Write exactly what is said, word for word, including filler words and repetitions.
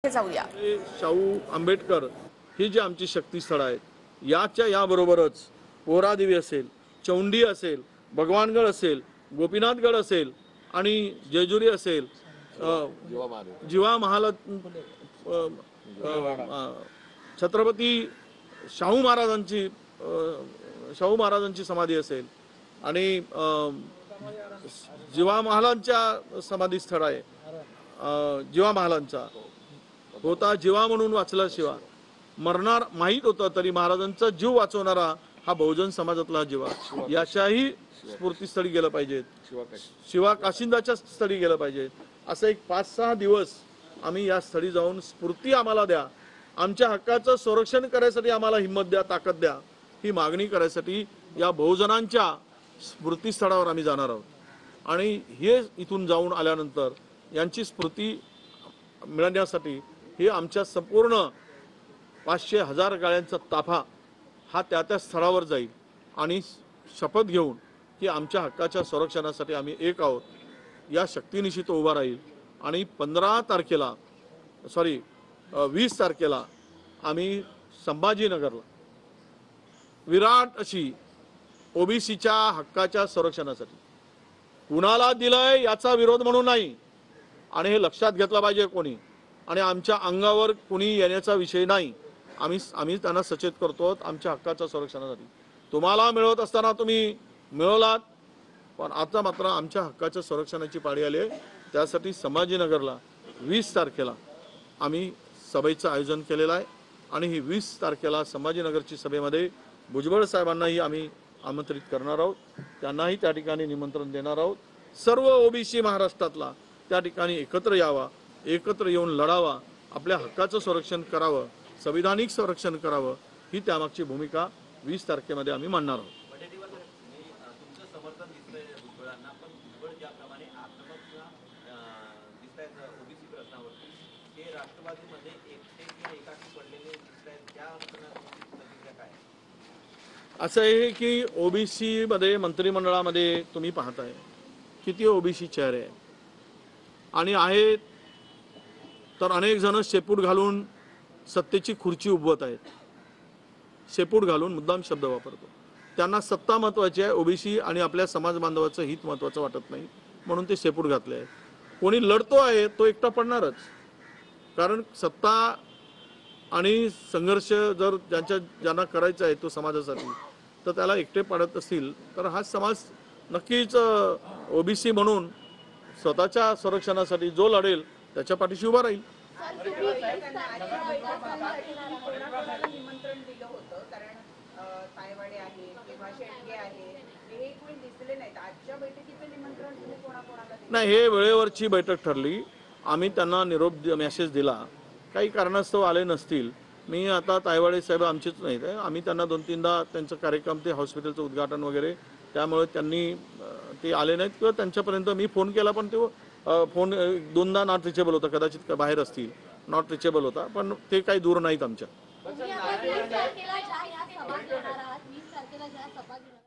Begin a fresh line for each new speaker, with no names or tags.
जाऊया।
शाहू आंबेडकर ही जी आमची शक्तीस्थळ आहेत, याच्या याबरोबरच पोहरादेवी असेल, चौंडी असेल, भगवानगड असेल, गोपीनाथगड असेल आणि जेजुरी असेल, जीवा महाल छत्रपती शाहू महाराजांची शाहू महाराजांची समाधी असेल आणि जीवा महालांच्या समाधी स्थळ आहे, जीवा महालांचा होता जीवा म्हणून वाचला शिवा, मरणार माहीत होतं तरी महाराजांचा जीव वाचवणारा हा बहुजन समाजातला जीवा, याच्याही स्फूर्तीस्थळी गेलं पाहिजे, शिवा काशिंदाच्या स्थळी गेलं पाहिजे. असं एक पाच सहा दिवस आम्ही या स्थळी जाऊन स्फूर्ती आम्हाला द्या, आमच्या हक्काचं संरक्षण करायसाठी आम्हाला हिंमत द्या, ताकद द्या, ही मागणी करायसाठी या बहुजनांच्या स्फूर्तीस्थळावर आम्ही जाणार आहोत. आणि हे इथून जाऊन आल्यानंतर यांची स्फूर्ती मिळण्यासाठी हे आमच्या संपूर्ण पाचशे हजार गाड्यांचा ताफा हा त्या त्या स्थळावर जाईल आणि शपथ घेऊन की आमच्या हक्काच्या संरक्षणासाठी आम्ही एक आहोत या शक्तीनिशी तो उभा राहील. आणि पंधरा तारखेला सॉरी वीस तारखेला आम्ही संभाजीनगरला विराट अशी ओबीसीच्या हक्काच्या संरक्षणासाठी, कुणाला दिलंय याचा विरोध म्हणून नाही, आणि हे लक्षात घेतलं पाहिजे कोणी, आणि आमच्या अंगावर कुणी येण्याचा विषय नाही. आम्ही आम्ही त्यांना सचेत करतो आमच्या हक्काच्या संरक्षणासाठी. तुम्हाला मिळवत असताना तुम्ही मिळवलात, पण आता मात्र आमच्या हक्काच्या संरक्षणाची पाळी आली आहे. त्यासाठी संभाजीनगरला वीस तारखेला आम्ही सभेचं आयोजन केलेलं आहे आणि ही वीस तारखेला संभाजीनगरची सभेमध्ये भुजबळ साहेबांनाही आम्ही आमंत्रित करणार आहोत, त्यांनाही त्या ठिकाणी निमंत्रण देणार आहोत. सर्व ओबीसी महाराष्ट्रातला त्या ठिकाणी एकत्र यावा, एकत्र येऊन लढावा, आपल्या हक्काचं संरक्षण करावं, संविधानिक संरक्षण करावं, ही त्यामागची भूमिका वीस तारखेमध्ये आम्ही मांडणार आहोत. असं आहे की ओबीसी मध्ये मंत्रिमंडळामध्ये तुम्ही पाहताय किती ओबीसी चेहरे आहेत, आणि आहेत तर अनेक जण शेपूट घालून सत्तेची खुर्ची उभवत आहेत. शेपूट घालून मुद्दाम शब्द वापरतो. त्यांना सत्ता महत्त्वाची आहे, ओबीसी आणि आपल्या समाज बांधवाचं हित महत्त्वाचं वाटत नाही, म्हणून ते शेपूट घातले आहेत. कोणी लढतो आहे तो एकटा पडणारच, कारण सत्ता आणि संघर्ष जर ज्यांच्या ज्यांना करायचा आहे तो समाजासाठी, तर त्याला एकटे पडत असतील तर हा समाज नक्कीच ओबीसी म्हणून स्वतःच्या संरक्षणासाठी जो लढेल त्याच्या पाठीशी उभा राहील. नाही, हे वेळेवरची बैठक ठरली. आम्ही त्यांना निरोप मेसेज दिला, काही कारणास्तव आले नसतील. मी आता तायवाडे साहेब आमचेच नाहीत, आम्ही त्यांना दोन तीनदा त्यांचं कार्यक्रम ते हॉस्पिटलचं उद्घाटन वगैरे, त्यामुळे त्यांनी ते आले नाहीत किंवा त्यांच्यापर्यंत मी फोन केला पण ते फोन दोनदा नॉट रिचेबल होता, कदाचित बाहेर असतील, नॉट रिचेबल होता, पण ते काही दूर नाहीत आमच्या.